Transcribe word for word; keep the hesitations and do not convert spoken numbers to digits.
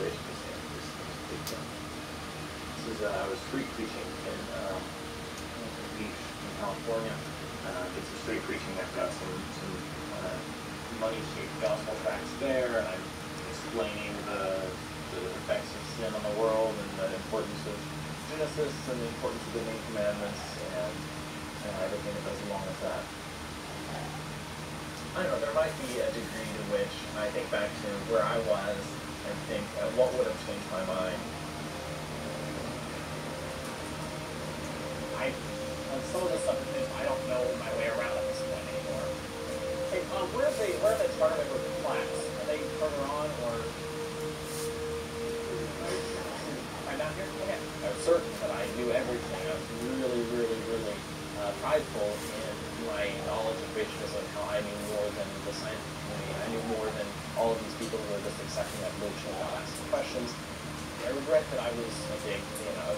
inspiration for Stanley was, was a big thing. This is, uh, I was street preaching in um, Hampton Beach in California. Uh, did some street preaching. I've got some, some uh, money-shaped gospel tracts there, and I'm explaining the, the effects of sin on the world and the importance of Genesis and the importance of the Ten Commandments and, and everything that goes along with that. I don't know, there might be a degree to which I think back to where I was and think, uh, what would have changed my mind? I, on some of the stuff in this, I don't know my way around at this point anymore. Hey, um, where are they, where are they starting with the class? Are they further on, or? Right down here? Okay. I was certain that I knew everything. I was really, really, really uh, prideful in my knowledge of creationism, how I knew more than the scientific community. I knew more than all of these people who were just accepting evolution without asking questions. I regret that I was a big, you know,